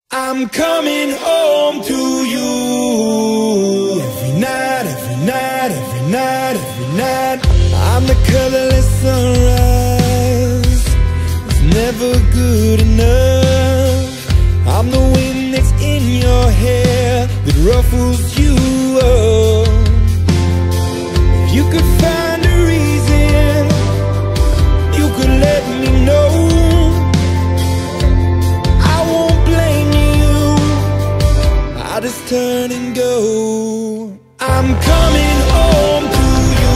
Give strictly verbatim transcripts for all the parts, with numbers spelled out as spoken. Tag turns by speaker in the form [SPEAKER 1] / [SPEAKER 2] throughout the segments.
[SPEAKER 1] I'm coming home to you every night, every night, every night, every night. I'm the colorless sunrise, it's never good enough. I'm the wind that's in your hair that ruffles you up. If you could find a reason, you could let me know. Just turn and go. I'm coming home to you.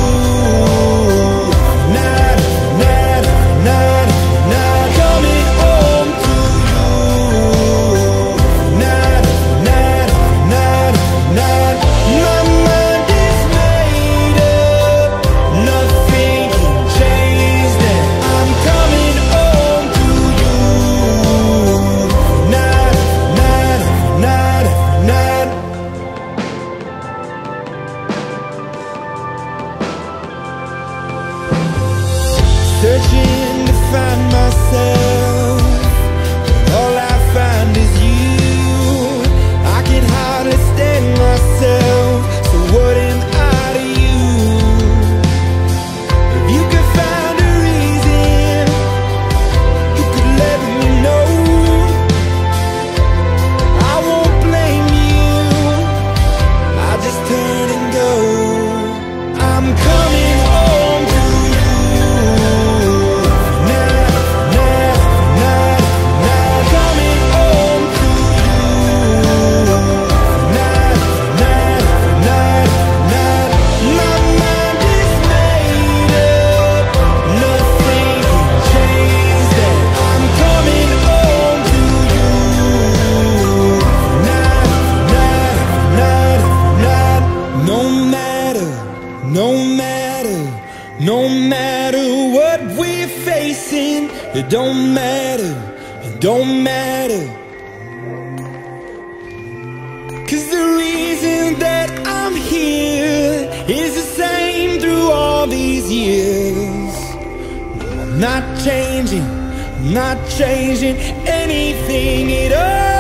[SPEAKER 1] Night, night, night, night. Coming home to you. Night, night, night, night. My mind is made up, nothing can change that. I'm coming home to you. Night, night, night, night. Searching to find myself, but all I find is you. I can hardly stand myself, so what am I to you? If you could find a reason, you could let me know. I won't blame you, I'll just turn and go. I'm coming home to you. No matter, no matter what we're facing, it don't matter, it don't matter. Cause the reason that I'm here is the same through all these years. I'm not changing, I'm not changing anything at all.